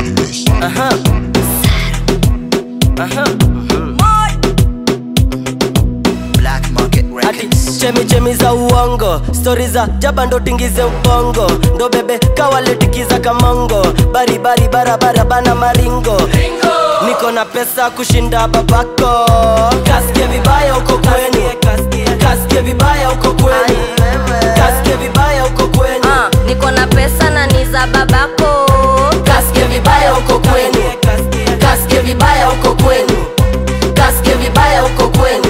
Black Market Records. Chemi za uongo, stories za jaba ndo tingize ubongo. Ndo bebe kawale tikiza kamongo. Bari barabara bana maringo. Niko na pesa kushinda babako. Kasikie vibaya uko kwenu. Kasikie vibaya uko kwenu. Kasikie vibaya uko kwenu. Niko na pesa na ni za babako. Kasikie vibaya uko kwenu. Kasikie vibaya uko kwenu. Kasikie vibaya uko kwenu.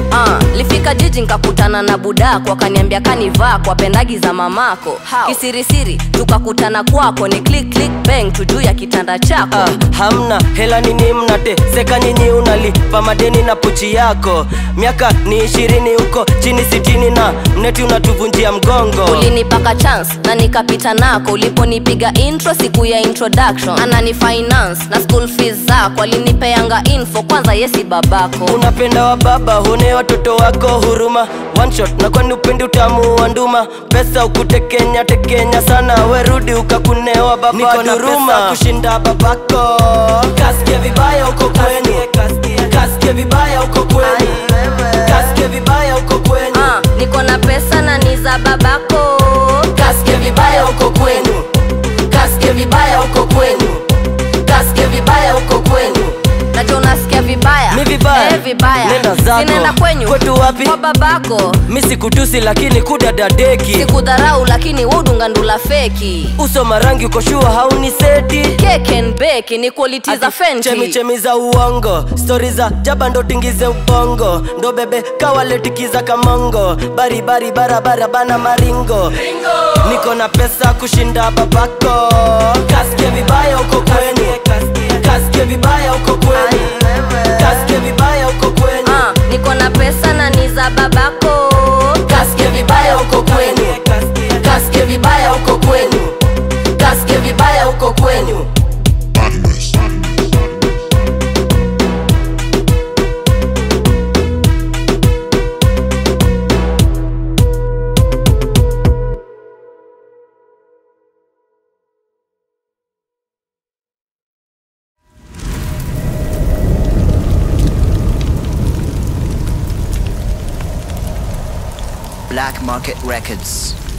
Lifika jiji nkakutana na budako, wakaniambia kanivaa kwa pendagi za mamako. Kisirisiri tukakutana kwako, ni click bang tujuu ya kitanda chako. Hamna hela nini mnate seka nyinyi, unalipa madeni na pochi yako. Miaka ni 20 uko chini 60 na mneti unatuvunjia mgongo. Ulinipaka chance na nikapita nako, uliponipiga intro siku ya introduction. Anani finance na school fees zako, alinipeanga info kwanza yesi babako. Unapenda wa baba hune watoto wako huruma. One shot na kwani upendi utamu wa nduma. Pesa ukutekenya tekenya sana, we rudi ukakunewa baba. Niko na pesa kushinda babako. Kasikie vibaya uko kwenu. Kasikie vibaya uko kwenu. Kasikie vibaya uko kwenu. Niko na pesa na ni za babako. Kasikie vibaya uko kwenu. Kasikie vibaya uko kwenu. Kasikie vibaya uko kwenu. Najua unasikia vibaya. Mi vibaya. Vibaya. Nenda zako. Sinenda kwenyu. Kwetu wapi? Kwa babako. Mi sikutusi lakini kudadadeki. Sikudharau lakini udunga ndula feki. Uso marangi uko shua hauni seti. Cake and bake ni quality za Fenty. Chemi za uongo, stories za jaba ndo tingize ubongo. Ndo bebe kawale tikiza kamongo. Bari barabara bana maringo. Niko na pesa kushinda babako. Kasikie vibaya uko kwenu. Kasikie vibaya uko kwenu. Kasikie vibaya uko kwenu. Niko na pesa na ni za babako. Kasikie vibaya uko kwenu. Kasikie vibaya uko kwenu. Kasikie vibaya uko kwenu. Black Market Records.